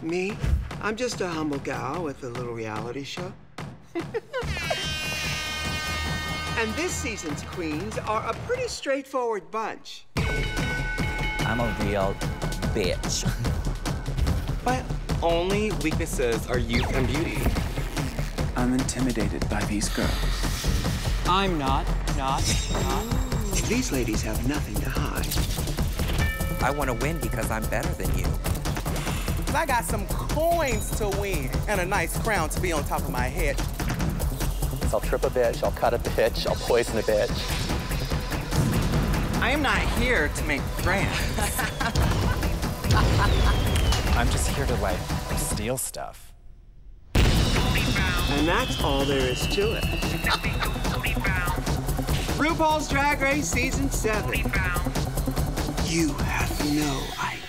Me? I'm just a humble gal with a little reality show. And this season's queens are a pretty straightforward bunch. I'm a real bitch. My only weaknesses are youth and beauty. I'm intimidated by these girls. I'm not. These ladies have nothing to hide. I want to win because I'm better than you. I got some coins to win and a nice crown to be on top of my head. I'll trip a bitch, I'll cut a bitch, I'll poison a bitch. I am not here to make friends. I'm just here to, like, steal stuff. And that's all there is to it. RuPaul's Drag Race Season 7. You have no idea.